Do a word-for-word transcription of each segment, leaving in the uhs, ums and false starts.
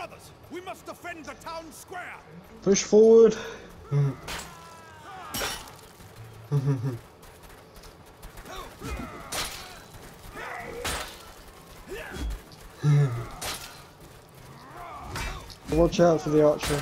others. We must defend the town square. Push forward. Watch out for the archer.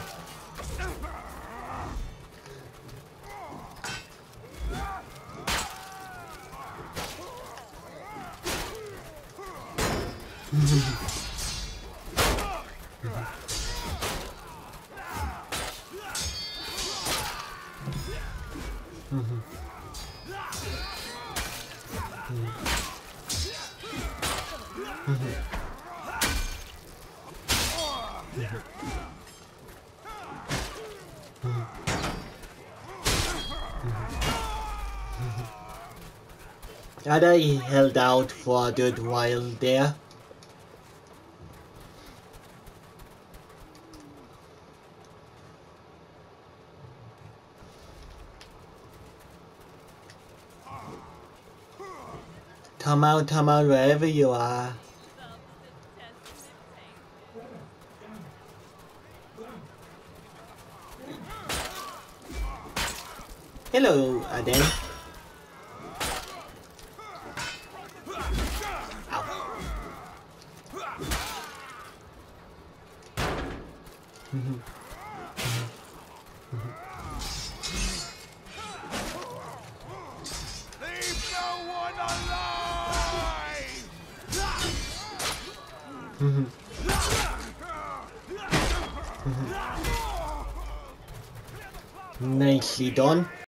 And I held out for a good while there. Come out, come out, wherever you are. Hello, Aden. Leave no one alive. Nicely done.